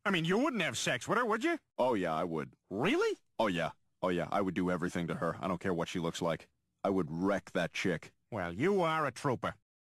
I mean, you wouldn't have sex with her, would you? Oh, yeah, I would. Really? Oh, yeah. Oh, yeah, I would do everything to her. I don't care what she looks like. I would wreck that chick. Well, you are a trooper.